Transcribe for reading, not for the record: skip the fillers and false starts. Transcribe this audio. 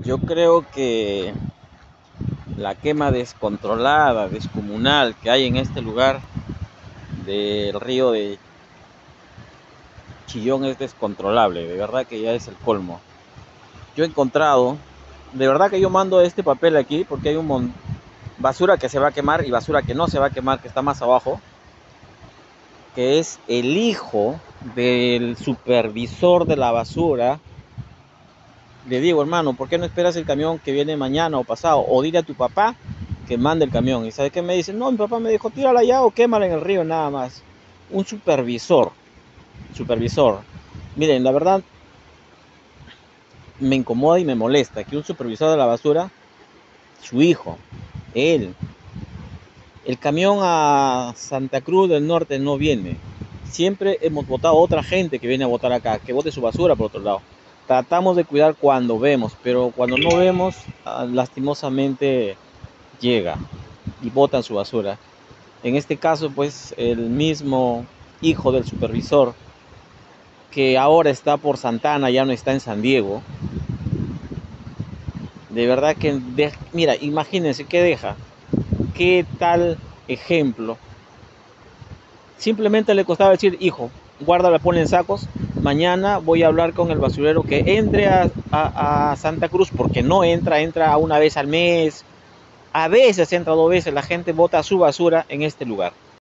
Yo creo que la quema descontrolada, descomunal que hay en este lugar del río de Chillón es descontrolable, de verdad que ya es el colmo. Yo he encontrado, de verdad que yo mando este papel aquí porque hay basura que se va a quemar y basura que no se va a quemar, que está más abajo, que es el hijo del supervisor de la basura. Le digo, hermano, ¿por qué no esperas el camión que viene mañana o pasado? O dile a tu papá que mande el camión. ¿Y sabe qué me dice? No, mi papá me dijo, tírala allá o quémala en el río, nada más. Un supervisor. Miren, la verdad me incomoda y me molesta que un supervisor de la basura, su hijo, él, el camión a Santa Cruz del Norte no viene. Siempre hemos votado a otra gente que viene a votar acá, que vote su basura por otro lado. Tratamos de cuidar cuando vemos, pero cuando no vemos, lastimosamente llega y botan su basura. En este caso, pues el mismo hijo del supervisor, que ahora está por Santana, ya no está en San Diego. De verdad que, mira, imagínense qué deja, qué tal ejemplo. Simplemente le costaba decir, hijo, guárdala, ponla en sacos. Mañana voy a hablar con el basurero que entre a Santa Cruz, porque no entra una vez al mes. A veces entra dos veces, la gente bota su basura en este lugar.